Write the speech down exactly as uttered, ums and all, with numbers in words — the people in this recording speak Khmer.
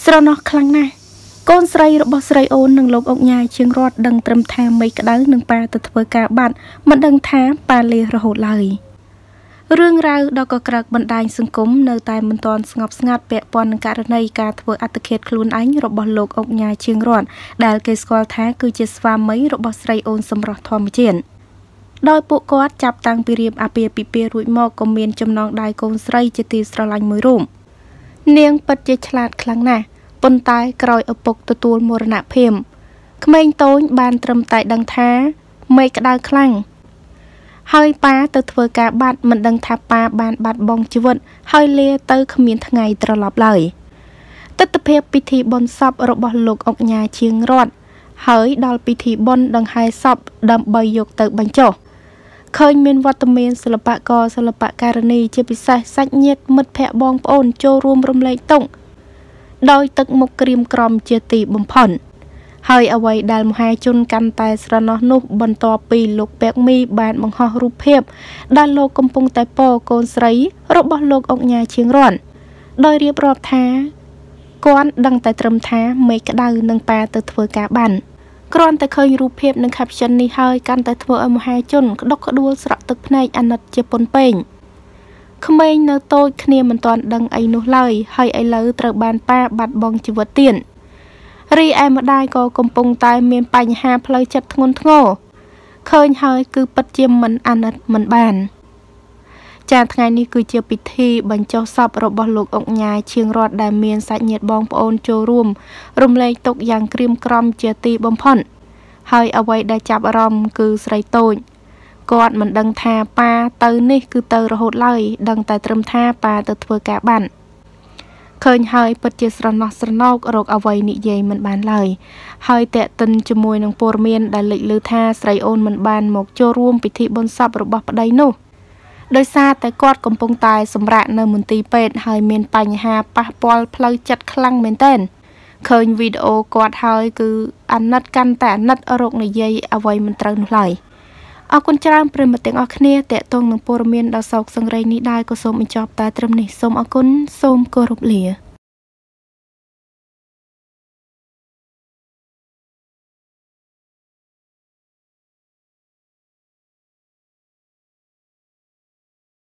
ស្រណោះខ្លាំងណាស់កូនស្រីរបស់ស្រីអូននឹងលោកអុកញ៉ាជាងរត់ដឹងត្រឹមថាមេក្តៅនឹងប៉ាទៅធ្វើការបាត់មិនដឹងថាប៉ាលះរហូតឡើយរឿងរ៉ាវដ៏កក្រើកបណ្ដាញសង្គមនៅតែមិនទាន់ស្ងប់ស្ងាត់ពាក់ព័ន្ធនឹងករណីការធ្វើអត្តឃាតខ្លួនឯងរបស់លោកអុកញ៉ាជាងរត់ដែលគេស្គាល់ថាគឺជាស្វាមីរបស់ស្រីអូនសម្រស់ធម្មជាតិដោយពួកគាត់ចាប់តាំងពីរៀបអាពាហ៍ពិពាហ៍រួចមកក៏មានចំណងដៃកូនស្រីជាទីស្រឡាញ់មួយរូបនាងពិតជាឆ្លាតខ្លាំងណាស់ប៉ុន្តែក្រោយឪពុកទទួលមរណភាពក្មេងតូចបានត្រឹមតែដឹងថាមេក្តៅខ្លាំងហើយប៉ាទៅធ្វើការបាត់មិនដឹងថាប៉ាបានបាត់បង់ជីវិតហើយលាទៅគ្មានថ្ងៃត្រឡប់ឡើយទិដ្ឋភាពពិធីបុណ្យសពរបស់លោកអុកញ៉ាជាងរត់ហើយដល់ពិធីបុណ្យដង្ហែសពដើម្បីយកទៅបញ្ចុះឃើញមានវត្តមានសិល្បករសិល្បករនីជាពិសេសសាច់ញាតិមិត្តភ័ក្តិបងប្អូនចូលរួមរំលែកទុក្ខដោយទឹកមុខក្រៀមក្រំជាទីបំផុតហើយអ្វីដែលមហាជនកាន់តែស្រណោះនោះបន្ទាប់ពីលោកពាក់មីបានបង្ហោះរូបភាពដែលលោកកំពុងតែពោកូនស្រីរបស់លោកអុកញ៉ាជាងរត់ដោយរៀបរាប់ថាគាត់ដឹងតែត្រឹមថាមេក្តៅនឹងប៉ាទៅធ្វើការបានគ្រាន់តែឃើញរូបភាពនិង caption នេះហើយកាន់តែធ្វើឲ្យមហាជនក្តុកក្តួលស្រក់ទឹកភ្នែកអាណិតជាពន់ពេងក្មេងនៅតូចគ្នាមិនទាន់ដឹងអីនោះឡើយហើយឥឡូវត្រូវបានប៉ាបាត់បង់ជីវិតទៀតរីឯម្ដាយក៏កំពុងតែមានបញ្ហាផ្លូវចិត្តធ្ងន់ធ្ងរឃើញហើយគឺពិតជាមិនអាណិតមិនបានចាថ្ងៃនេះគឺជាពិធីបញ្ចុះសពរបស់លោកអុកញ៉ាជាងរត់ដែលមានសាច់ញាតិបងប្អូនចូលរួមរំលែកទុក្ខយ៉ាងក្រៀមក្រំជាទីបំផុតហើយអ្វីដែលចាប់អារម្មណ៍គឺស្រីតូចគាត់មិនដឹងថាប៉ាទៅនេះគឺទៅរហូតឡើយដឹងតែត្រឹមថាប៉ាទៅធ្វើការបានឃើញហើយពិតជាស្រណោះស្រណោករកអ្វីនិយាយមិនបានឡើយហើយតេតិនជាមួយនឹងព័ត៌មានដែលលេចឮថាស្រីអូនមិនបានមកចូលរួមពិធីបុណ្យសពរបស់ប្តីនោះដោយសារតែគាត់កំពុងតែសម្រាកនៅមន្ទីរពេទ្យហើយមានបញ្ហាប៉ះពាល់ផ្លូវចិត្តខ្លាំងមែនទែនឃើញវីដេអូគាត់ហើយគឺអាណិតកាន់តែអាណិតរកនិយាយអ្វីមិនត្រូវនោះឡើយអរគុណច្រើនប្រិយមិត្តទាំងអស់គ្នាតេតងនឹងព័ត៌មានដ៏សោកសង្រេងនេះដែរក៏សូមបញ្ចប់តែត្រឹមនេះសូមអរគុណសូមគោរពលា